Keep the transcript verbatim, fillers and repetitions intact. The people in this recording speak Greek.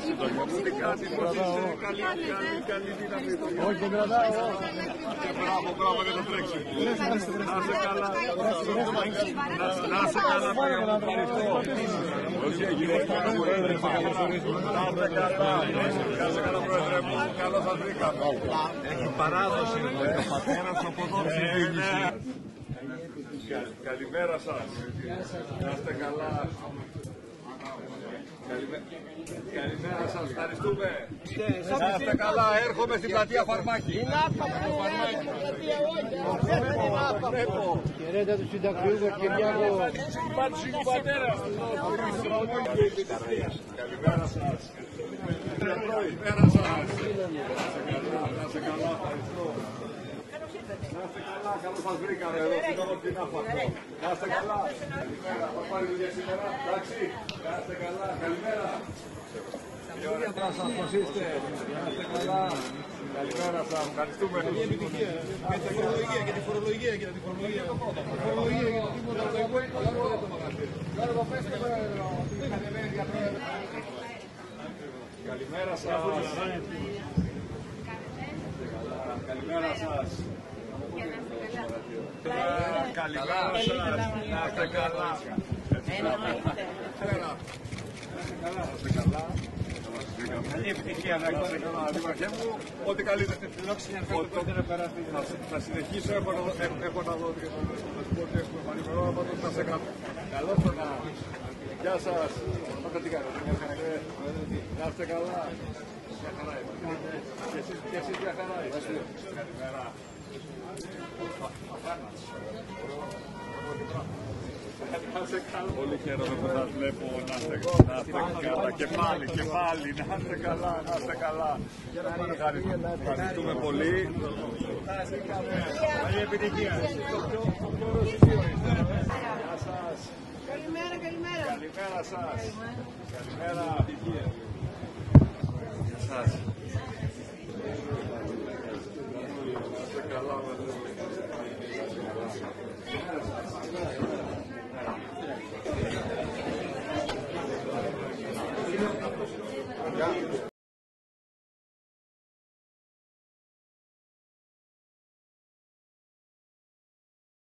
συντονιά μου, τι κάνει, πώς είσαι, καλή, καλή, καλή δύναμη. Όχι, δεν κρατάω. Μπράβο, μπράβο για το τρέξιμο. Να είσαι καλά, να είσαι καλά, να ευχαριστώ. Όχι, γυρεύτηκα να μου έδρεψε, να είστε καλά, να είστε καλά, πρόεδρε μου, καλώς σας βρήκαμε. Έχει παράδοση ο πατέρας από εδώ ψηφίζει. Καλημέρα σας, να είστε καλά. Καλημέρα σας, ευχαριστούμε. Να είστε καλά, έρχομαι στην πλατεία Φαρμάκη. Χαιρέτα του συνταξιούχου Κυριάκο. Καλημέρα σας. Καλημέρα σας. Να είστε καλά, ευχαριστώ. Να είστε καλά, καλώς σας βρήκαμε εδώ, στην Ορτινά Φακτό. Να είστε καλά. Καλημέρα, θα πάρει δουλειά σήμερα, εντάξει. Να είστε καλά, καλημέρα. Τι ωραία σας, πώς είστε. Να είστε καλά. Καλημέρα σας, ευχαριστούμε. Καλή επιτυχία. Για την φορολογία, για την φορολογία, για την φορολογία. Φορολογία, για την καλημέρα σας. Καλημέρα σας. Καλημέρα σας. Να είστε καλά. Καλή επιτυχία να είστε καλά, Δήμαρχέ μου. Ό,τι καλύτερο. Θα συνεχίσω, έχω να δω και τον σπορτ έχουμε πανημερό, πάντως να είστε καλά. Καλώς το να. Γεια σας. Πάτε τι κάνετε, να είστε καλά. Μια χαρά είμαστε. Και εσείς μια χαρά είστε. Καλημέρα. Πολύ χαίρομαι που σας βλέπω, να είστε καλά και πάλι, και πάλι, να είστε καλά, να είστε καλά. Ευχαριστούμε πολύ. Καλή επιτυχία. Γεια σας. Καλημέρα, καλημέρα. Καλημέρα σας. Καλημέρα. Γεια σας. Να είστε καλά,